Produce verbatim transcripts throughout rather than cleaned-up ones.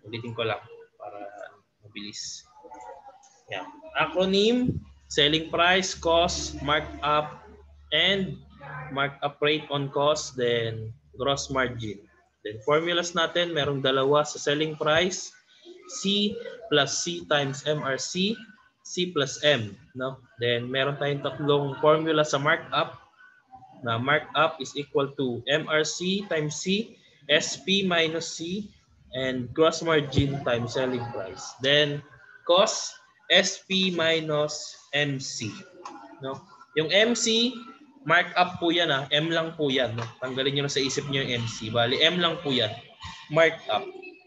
Ulitin ko lang para mabilis. Yeah. Acronym, selling price, cost, markup, and markup rate on cost, then gross margin. Then formulas natin, merong dalawa sa selling price, C plus C times M R C, C plus M. No? Then meron tayong tatlong formula sa markup, na markup is equal to M R C times C, S P minus C, and gross margin times selling price. Then cost, S P minus M C. No? Yung M C, markup po yan, ah. M lang po yan. No? Tanggalin nyo na sa isip nyo yung M C. Bali, M lang po yan. Markup.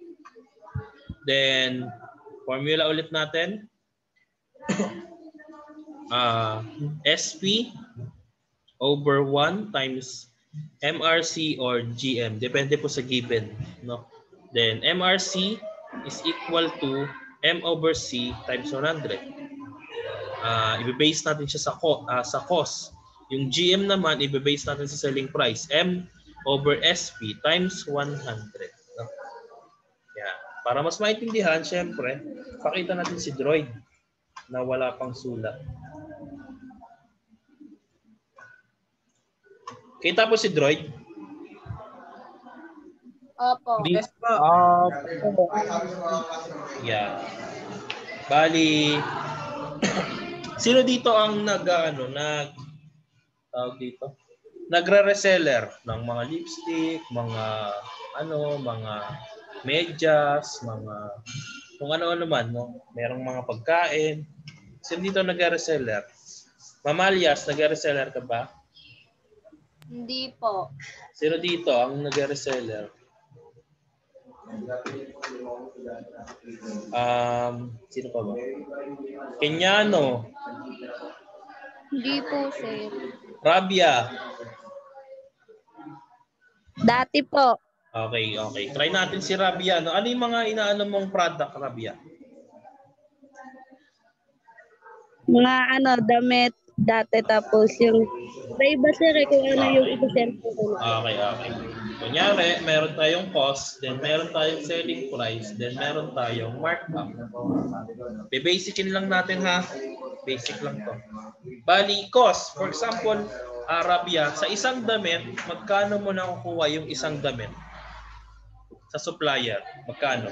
Then, formula ulit natin. uh, S P over one times M R C or G M. Depende po sa given. No? Then, M R C is equal to M over C times one hundred. Uh, i-base natin siya sa, uh, sa cost. Yung G M naman, i-base natin sa selling price. M over S P times one hundred. No? Yeah. Para mas maintindihan, syempre, pakita natin si Droid na wala pang sulat. Kita po si Droid? Opo. Di, Yes po. Opo. Yeah. Bali, sino dito ang nag ano, nag tawag dito? Nagre-reseller ng mga lipstick, mga ano, mga medyas, mga kung ano-ano man, no? Merong mga pagkain. Sino dito nagre-reseller? Mamalyas, nagre-reseller ka ba? Hindi po. Sino dito ang nagre-reseller? Um, sino pa ba? Kenyano. Hindi po, sir. Rabia. Dati po. Okay, okay. Try natin si Rabia. No? Ano yung mga inaano mong product, Rabia? Mga ano, damit dati, tapos yung iba, sir, eh, kung ano Okay. yung ipasend ko. Okay, okay. Kunyari, meron tayong cost, then meron tayong selling price, then meron tayong markup. Be-basicin lang natin, ha? Basic lang to. Bali, cost. For example, Arabia, sa isang damit, magkano mo nakukuha yung isang damit? Sa supplier, magkano?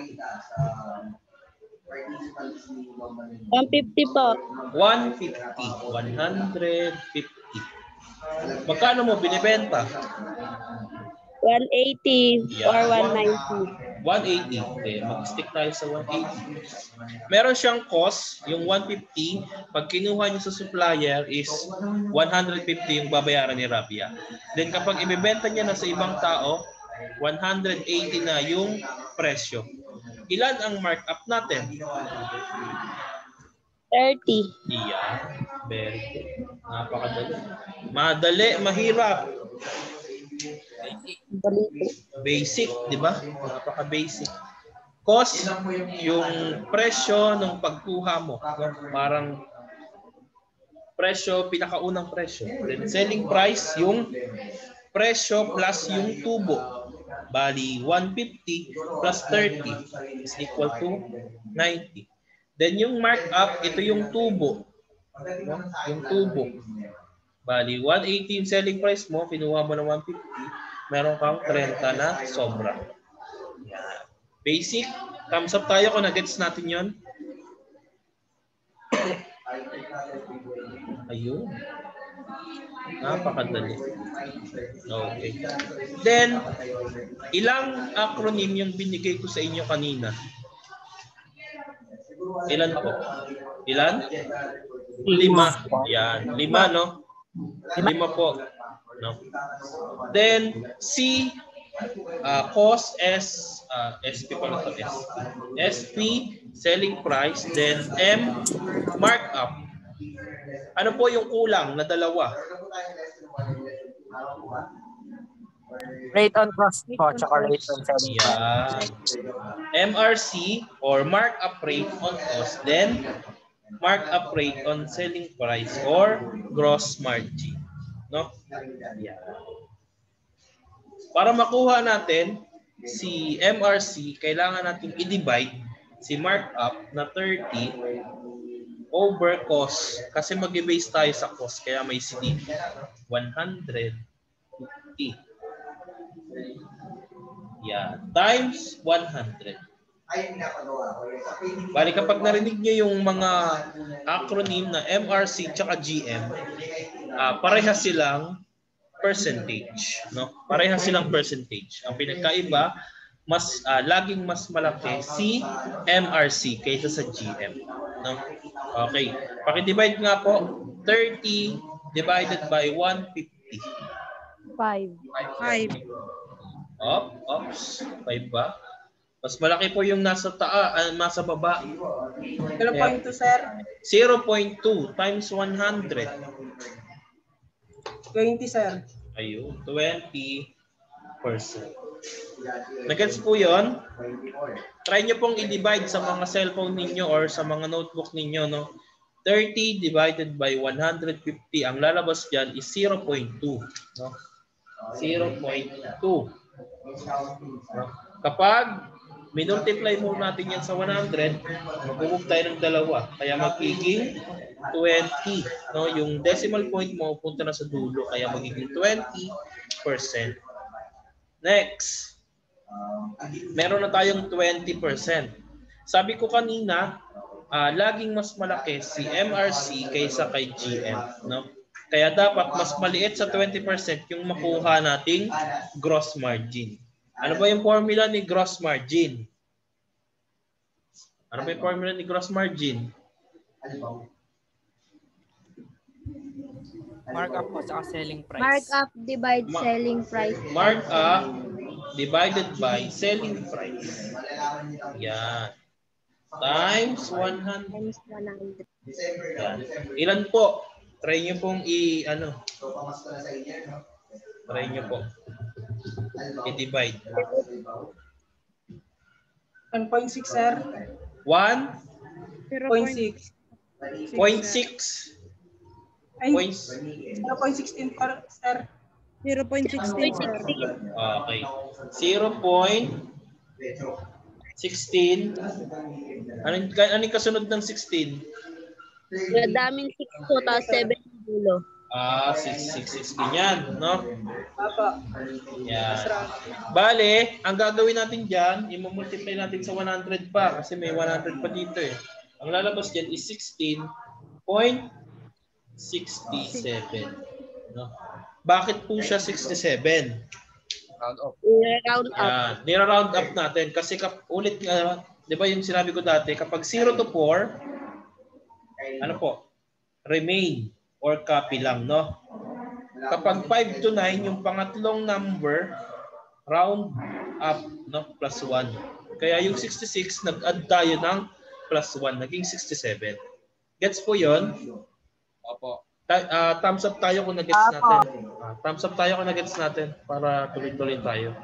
one fifty po. one fifty. one fifty. Magkano mo binibenta? one eighty Yeah. or one ninety. one eighty. Okay, mag-stick tayo sa one eighty. Meron siyang cost, yung one fifty, pag kinuha niyo sa supplier is one fifty yung babayaran ni Rabia. Then kapag ibebenta niya na sa ibang tao, one eighty na yung presyo. Ilan ang markup natin? thirty. Yeah. Very good. Napakadali. Madali, mahirap. Basic, di ba? Napaka-basic. Cost, yung presyo ng pagkuha mo. Parang presyo, pinakaunang presyo. Then selling price, yung presyo plus yung tubo. Bali, one fifty plus thirty is equal to ninety. Then yung markup, ito yung tubo. No? Yung tubo. Bali, one eighty yung selling price mo, kinuha mo ng one fifty, meron kang thirty na sobra. Yan. Basic. Thumbs up tayo kung nagets natin yon. Ayun. Napakadali. Okay. Then, ilang acronym yung binigay ko sa inyo kanina? Ilan po? Ilan? Lima. Yan. Lima, no? Lima po. No? Then, C, uh, cost, S, uh, S P pala to, S. S P, selling price. Then, M, markup. Ano po yung kulang na dalawa? Rate on cost po, tsaka rate on selling price. Yeah. M R C or markup rate on cost, then markup rate on selling price or gross margin. No? Yeah. Para makuha natin si M R C, kailangan natin i-divide si markup na thirty over cost. Kasi mag-base tayo sa cost. Kaya may C D one hundred fifty. Yan. Times one hundred. Bali kapag narinig nyo yung mga acronym na M R C tsaka G M, uh, pareha silang percentage, no? Pareha silang percentage. Ang pinagkaiba, mas uh, laging mas malaki si M R C kaysa sa G M, no? Okay. Paki-divide nga po, thirty divided by one hundred fifty. Five. Five. Op, ops, five ba? Mas malaki po yung nasa taa, uh, nasa baba. zero point two, sir. zero point two times one hundred. twenty, sir. Ayun, twenty percent. Nagets po yun? Try nyo pong i-divide sa mga cellphone ninyo or sa mga notebook ninyo, no? thirty divided by one hundred fifty, ang lalabas dyan is zero point two. No? zero point two. No? Kapag minultiply mo natin yan sa one hundred, mag-move tayo ng dalawa. Kaya magiging twenty. No? Yung decimal point mo punta na sa dulo. Kaya magiging twenty percent. Next. Meron na tayong twenty percent. Sabi ko kanina, uh, laging mas malaki si M R C kaysa kay G M. No? Kaya dapat mas maliit sa twenty percent yung makuha nating gross margin. Ano ba yung formula ni gross margin? Ano ba yung formula ni gross margin? Markup po sa selling price. Markup divide Ma selling price. Markup divided by selling price. Yan. Times one hundred. Times one hundred. Yan. Ilan po? Try nyo pong i, ano, try nyo po. I-divide. one point six, sir. one point six. point six. Ay, Point, zero point one six, sir. zero point one six. okay. zero point one six. Anong, anong kasunod ng sixteen? Daming six po, tapos seven dulo. Ah, six six six ganyan, no? Papa. Yan. Bale, ang gagawin natin diyan, i-multiply natin sa one hundred pa kasi may one hundred pa dito eh. Ang lalabas diyan is sixteen point six seven, no? Bakit po siya sixty-seven? Round up. Round up. Yan, nira-round up natin kasi kap ulit nga, 'di ba yung sinabi ko dati, kapag zero to four, ano po? Remain or copy lang, no? Kapag five to nine, yung pangatlong number, round up, no? Plus one. Kaya yung sixty-six, nag-add tayo ng plus one, naging sixty-seven. Gets po yun? Opo. Ta uh, thumbs up tayo kung nag-gets natin. Uh, thumbs up tayo kung nag-gets natin para tuloy-tuloy tayo.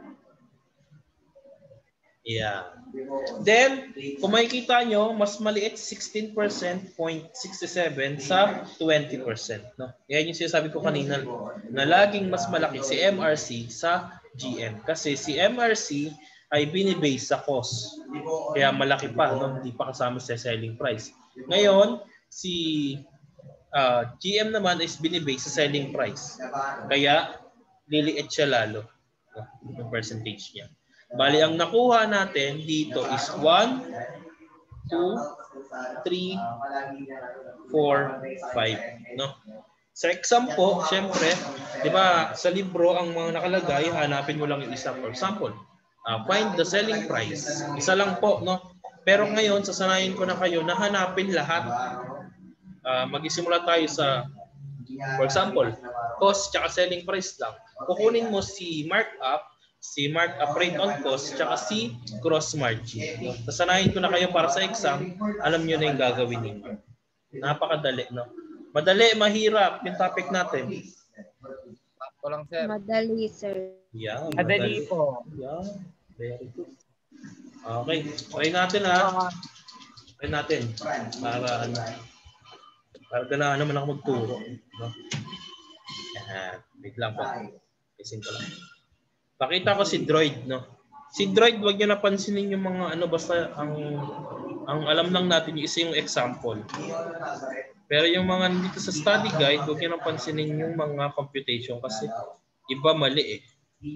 Yeah. Then, kung makikita nyo, mas maliit sixteen percent point six seven sa twenty percent. No? Yan yung sinasabi ko kanina na laging mas malaki si M R C sa G M. Kasi si M R C ay binibase sa cost. Kaya malaki pa, no? Hindi pa kasama sa selling price. Ngayon, si uh, G M naman is binibase sa selling price. Kaya liliit siya lalo, no? Yung percentage niya. Bali, ang nakuha natin dito is one, two, three, four, five. No? Sa exam po, syempre, di ba, sa libro, ang mga nakalagay, hanapin mo lang yung isa. For example, uh, find the selling price. Isa lang po, no? Pero ngayon, sasanayin ko na kayo na hanapin lahat. Uh, Mag-isimula tayo sa, for example, cost tsaka selling price lang. Kukunin mo si markup, si markup rate on cost, tsaka si gross margin. No? Sasanayin ko na kayo para sa exam, alam nyo na yung gagawin ninyo. Napakadali, no? Madali, mahirap yung topic natin. Ko lang, sir. Madali, sir. Yeah, Madali po. Yeah, very good. Okay, try natin ha. Try natin. Para ano, para ganahan naman ako magturo. No? Yan, wait lang po. Isin ko lang. Pakita ko si Droid, no? Si Droid, wag niyo napansinin yung mga ano, basta ang ang alam lang natin yung isa yung example. Pero yung mga dito sa study guide, wag niyo napansinin yung mga computation kasi iba mali eh.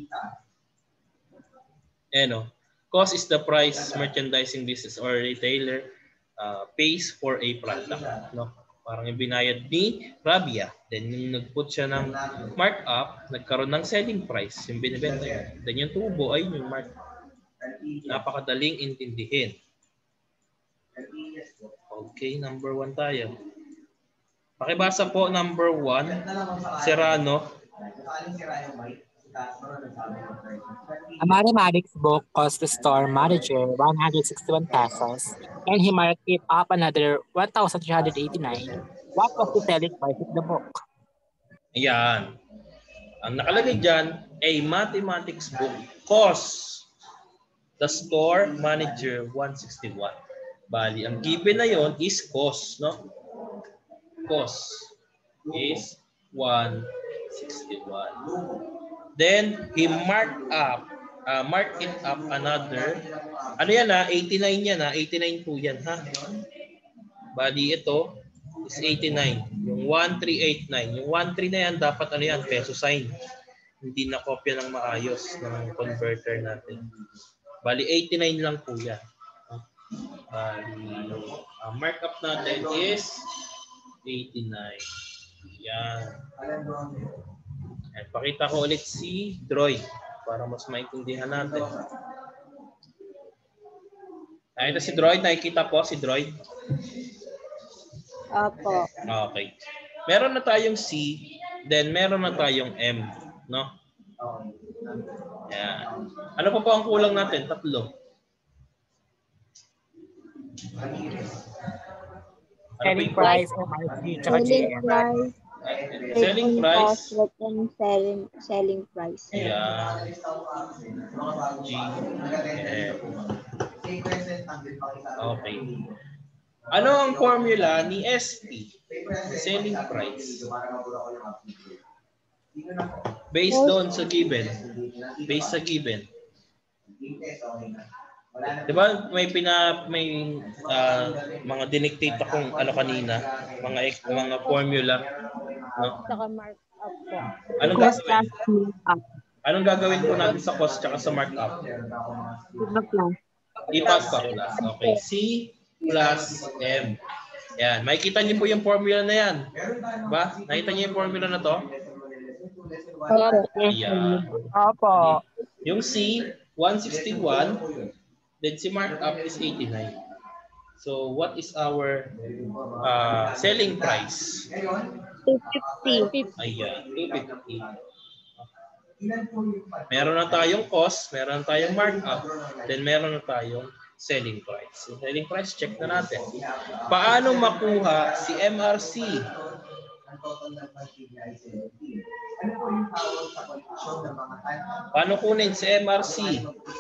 Eh no. Cost is the price merchandising business or retailer uh, pays for a product. No? Parang yung binayad ni Rabia. Then yung nag-put siya ng markup, nagkaroon ng selling price, yung binibenta yun. Then yung tubo ay yung markup. Napakadaling intindihin. Okay, number one tayo. Pakibasa po number one, Serrano. A mathematics book cost the store manager one hundred sixty-one pesos and he marked it up another one thousand three hundred eighty-nine. What was the selling price of the book? Ayan. Ang nakalagay dyan, a mathematics book cost the store manager one hundred sixty-one. Bali, ang given na yon is cost, no? Cost is one hundred sixty-one. Then, he marked up, uh, marked it up another, ano yan ha, eighty-nine yan ha, eighty-nine po yan ha. Bali, ito is eighty-nine, yung one three eight nine. Yung one three na yan, dapat ano yan, peso sign. Hindi na kopya ng maayos ng converter natin. Bali, eighty-nine lang po yan. Bali, uh, markup natin is eighty-nine. Yan. At pakita ko ulit si Droid para mas maintindihan natin. Ay, ito si Droid. Nakikita po si Droid. Opo. Okay. Meron na tayong C, then meron na tayong M, no? Yan. Ano pa po ang kulang natin? Tatlo. Selling price, M R P, tsaka G Selling M. price. Selling price. Cost and selling selling price. Ayan. G M. Okay. Ano ang formula ni S P? Selling price. Based doon sa given. Based sa given. Diba may pina may uh, mga dinictate akong ano kanina, mga mga formula, no? Saka markup po. Anong gagawin? Anong gagawin po natin sa cost at sa markup? Ipagpaklas. Okay, C plus M. Yan, makikita niyo po yung formula na yan. Ba? Nakita niyo yung formula na to? Yan. Opo. Yung C, one sixty-one. Then si markup is eighty-nine. So what is our uh, selling price? two fifty. Ayan, two fifty. Meron na tayong cost, meron na tayong markup, then meron na tayong selling price. So selling price, check na natin. Paano makuha si M R C? Paano kunin si M R C?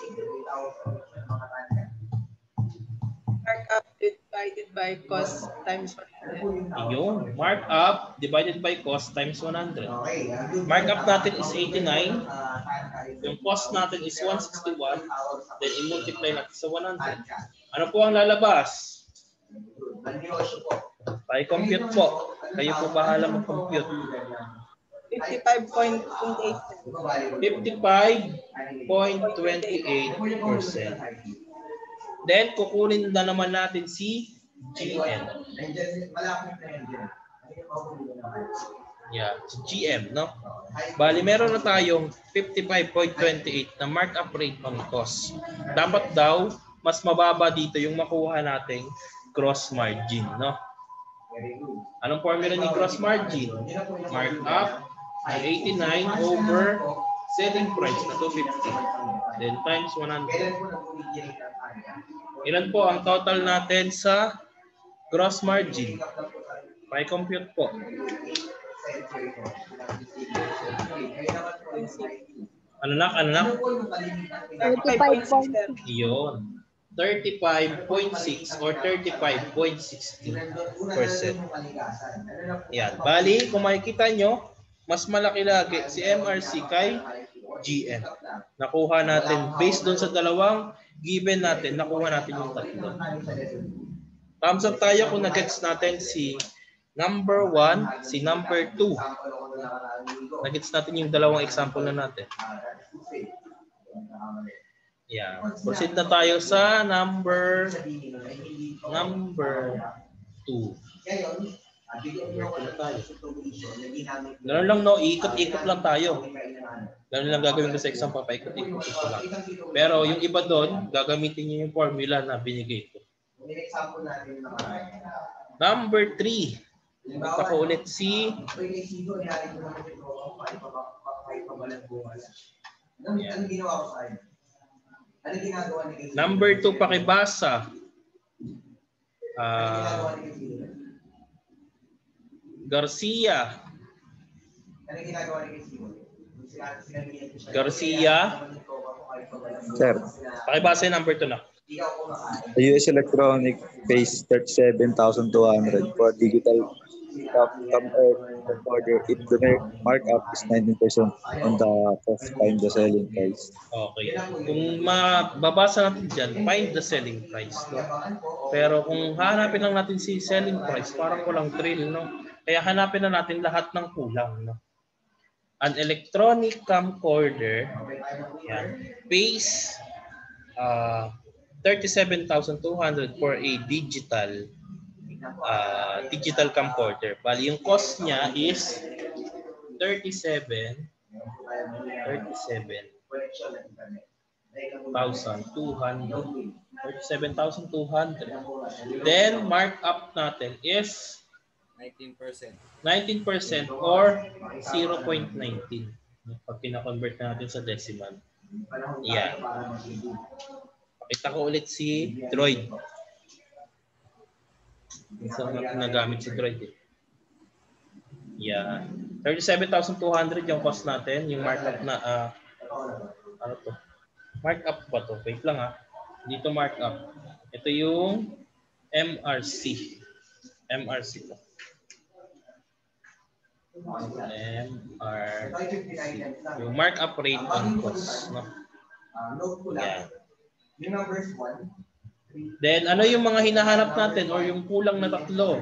Markup divided by cost times one hundred. Yung markup divided by cost times one hundred. Markup natin is eighty-nine. Yung cost natin is one sixty-one. Then i-multiply natin sa one hundred. Ano po ang lalabas? Pa-compute po. Kayo po bahala mag-compute. fifty-five point two eight. fifty-five point two eight percent. Then, kukunin na naman natin si G M. Yeah, si G M, no? Bali, meron na tayong fifty-five point two eight na markup rate on cost. Dapat daw, mas mababa dito yung makuha nating gross margin, no? Anong formula ni gross margin? Markup eighty-nine over selling price na two fifty. Then times one hundred. Ilan po ang total natin sa gross margin? Pa-compute po. Ano na? Ano na? thirty-five point six. Iyon. thirty-five point six or thirty-five point six zero percent. Yan. Bali, kung makikita nyo, mas malaki lagi si M R C kay G M. Nakuha natin, based doon sa dalawang given natin, nakuha natin yung tatlo. Thumbs up tayo kung nag-gets natin si number one, si number two. Nag-gets natin yung dalawang example na natin. Yeah. Proceed na tayo sa number number two. Ganun lang, no? Ikot-ikot lang tayo. Ganun lang gagawin ko sa exam, papaikot-ikot lang. Pero yung iba doon, gagamitin niyo yung formula na binigay ko. Number three. Punta ko ulit si yeah. Number two, pakibasa. Uh, Garcia. Garcia. Sir. Pakibasa yung number two na. U S Electronic pays thirty-seven thousand two hundred for digital order if the markup is nineteen percent on the cost, find the selling price. Okay. Kung mababasa natin dyan, find the selling price. No? Pero kung hanapin lang natin si selling price, parang walang thrill. No? Kaya hanapin na natin lahat ng kulang. No? An electronic camcorder yan, pays uh, thirty-seven thousand two hundred for a digital uh, digital camcorder. Bali, yung cost niya is thirty-seven thousand two hundred. thirty-seven thousand two hundred. Then, markup natin is nineteen percent. nineteen percent or zero point one nine. Pag kina-convert natin sa decimal. Yeah. Pakita ko ulit si Droid. Minsan natin nagamit si Droid eh. Yeah. thirty-seven thousand two hundred yung cost natin. Yung markup na, uh, ano to? Markup ba to? Wait lang ah. Dito markup. Ito yung M R C. M R C to. M R C. Yung markup rate on cost. No? Yeah. Then, ano yung mga hinahanap natin or yung kulang na tatlo?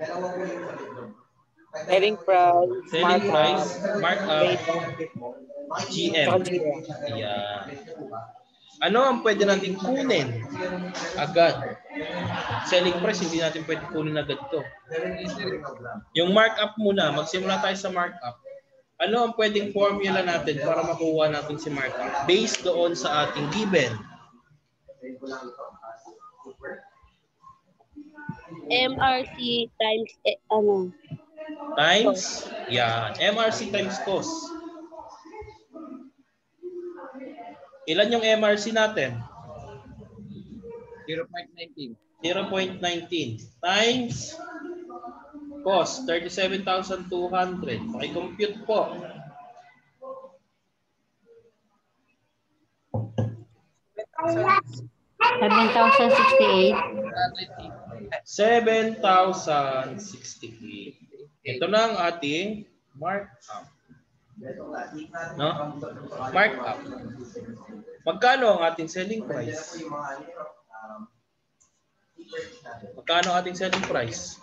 Selling price, Selling price, markup, G M. markup. Yeah. Ano ang pwede natin kunin agad? Selling price, hindi natin pwede kunin agad to. Yung markup muna, magsimula tayo sa markup. Ano ang pwedeng formula natin para makuha natin si markup based doon sa ating given? M R C times, eh, ano? Times, yan. M R C times cost. Ilan yung M R C natin? zero point one nine. zero point one nine times cost, thirty-seven thousand two hundred. Paki-compute po. seven thousand sixty-eight. seven thousand sixty-eight. Ito na ang ating markup. No? Markup. Magkano ang ating selling price? Magkano ang ating selling price?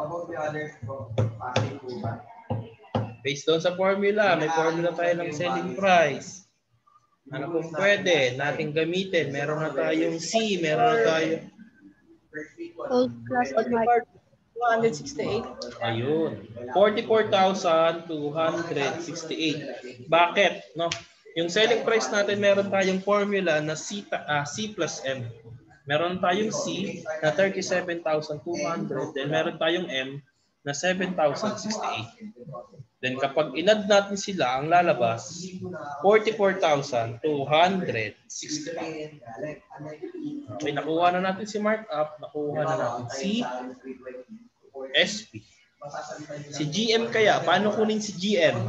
Based doon sa formula, may formula tayo ng selling price. Ano kung pwede natin gamitin? Meron na tayong C, meron na tayo Old class mark. one sixty-eight. ayun, forty-four thousand two hundred sixty-eight. Bakit? No? Yung selling price natin, meron tayong formula na C, uh, C plus M. Meron tayong C na thirty-seven thousand two hundred, then meron tayong M na seven thousand sixty-eight. Then kapag inad natin sila, ang lalabas, forty-four thousand two hundred sixty-eight. Okay, nakuha na natin si markup, nakuha na natin si S P. Si G M kaya, paano kunin si G M?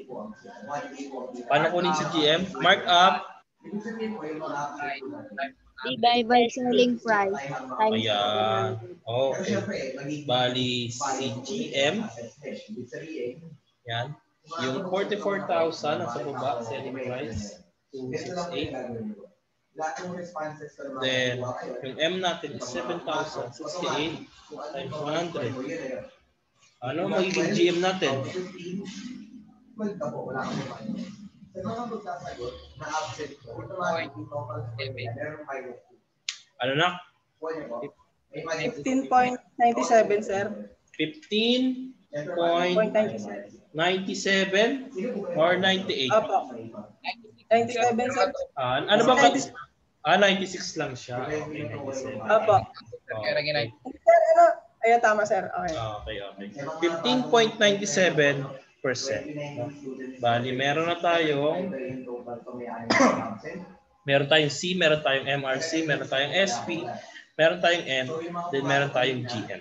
Paano kunin si G M? Markup Divide by selling price times Ayan. Okay. Bali, si G M. Yan. Yung forty-four thousand nasa baba, selling price, two sixty-eight. Then, yung M natin is seven thousand sixty-eight times one hundred. Ano magiging G M natin? Ano na? fifteen point nine seven, sir. fifteen point nine seven or ninety-eight? Opo. ninety-seven, sir. Ah, ano ba ba? Ah, ninety-six lang siya. Okay, ninety-seven. Opo. Okay. Sir, ano? Ayan, tama, sir. Okay. Ah, okay, okay. fifteen point nine seven percent. Bali, meron na tayong meron tayong C, meron tayong M R C, meron tayong S P, meron tayong M, then meron tayong G M.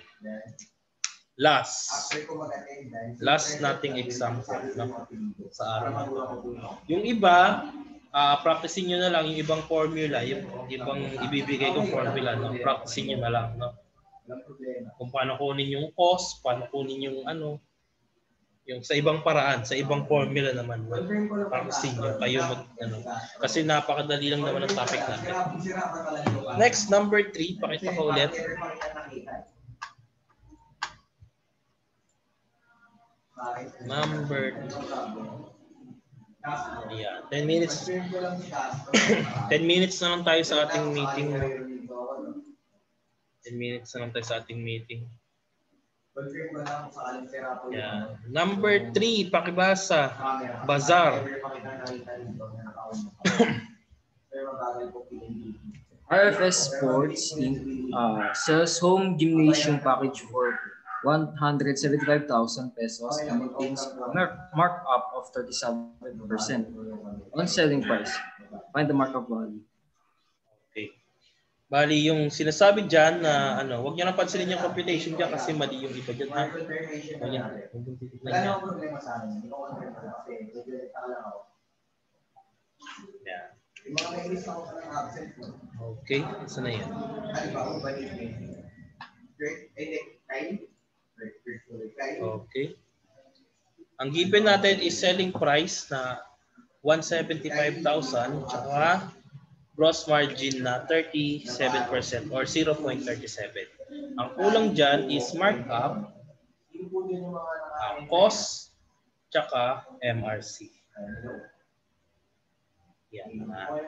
Last. Last nating example, no? Sa araw na to. Yung iba, uh, practicing nyo na lang yung ibang formula, yung ibang ibibigay kong formula, no? Practicing nyo na lang, no? Kung paano kunin yung cost, paano kunin yung ano, yung sa ibang paraan, sa ibang formula naman, no? Practicing nyo, kayo mag, ano, kasi napakadali lang naman ang topic natin. Next, number three, pakita ko ulit. Number yeah, ten minutes. ten minutes na lang tayo sa ating meeting. ten minutes na lang tayo sa ating meeting. Yeah. Number three, pakibasa. Bazaar. R F S Sports Incorporated uh, sells home gymnasium package for one hundred seventy-five thousand pesos and maintains a mark markup of thirty-seven percent on selling price. Find the markup value. Okay. Bali, yung sinasabi dyan na ano, huwag nyo nang pansinin yung computation dyan kasi mali yung iba dyan. Ha? Huwag yan. Huwag yung titignan niya. Yeah. Okay, saan na yan? Okay. Ang given natin is selling price na one hundred seventy-five thousand tsaka gross margin na thirty-seven percent or zero point three seven. Ang kulang dyan is markup, uh, cost, tsaka M R C. Yan.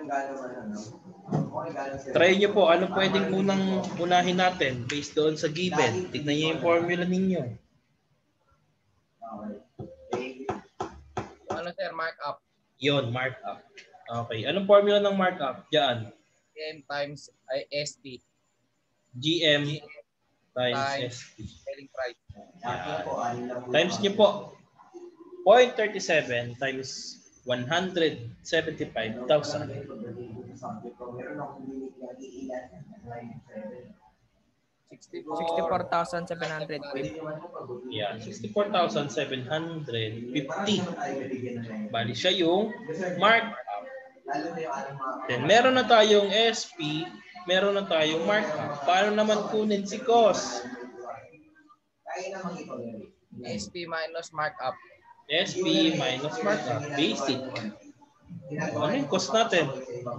Try nyo po, ano pwedeng unang unahin natin based doon sa given. Tignan nyo yung formula ninyo. Ano sir, markup? Yon, markup. Okay. Anong formula ng markup? Diyan. G M times I S T. G M times Times S P. selling price. Yan. Times nyo po. zero point three seven times one hundred seventy-five thousand. sixty-four thousand seven hundred fifty. Yeah, sixty-four thousand seven hundred fifty. Bali siya yung markup. Then meron na tayong S P, meron na tayong markup. Paano naman kunin si cost? S P minus markup. S P minus markup. Basic. Ano yung cost natin?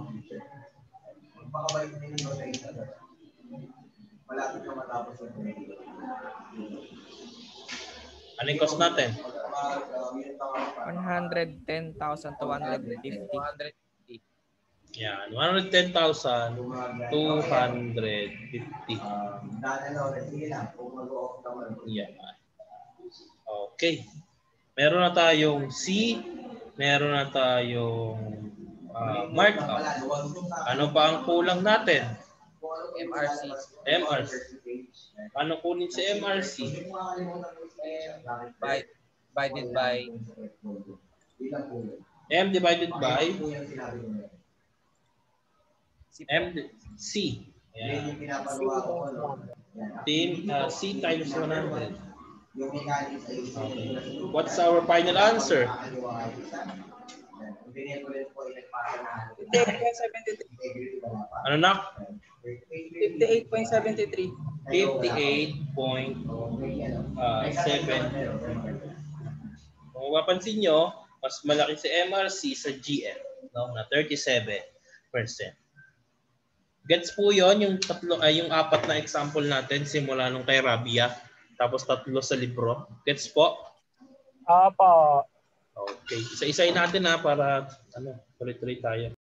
Ano yung cost natin? one hundred ten thousand two hundred fifty. Yan, one hundred ten thousand two hundred fifty. Yan. Okay. Meron na tayong C, meron na tayong uh, markup. Ano pa ang kulang natin? M R C. M R C. Paano kunin si M R C? By, divided by M divided by M C. Yeah. Team uh, C times one hundred. Okay. What's our final answer? fifty-eight point seven three. Ano na? fifty-eight point seven three. fifty-eight point seven. Kung mapapansin nyo, mas malaki si M R C sa G M, no? Na thirty-seven percent. Gets po yon yung tatlo ay yung apat na example natin simula nung kay Rabia tapos tatlo sa libro. Gets po? Opo. Okay. Isa-isayin natin ha para ano, tuloy-tuloy tayo.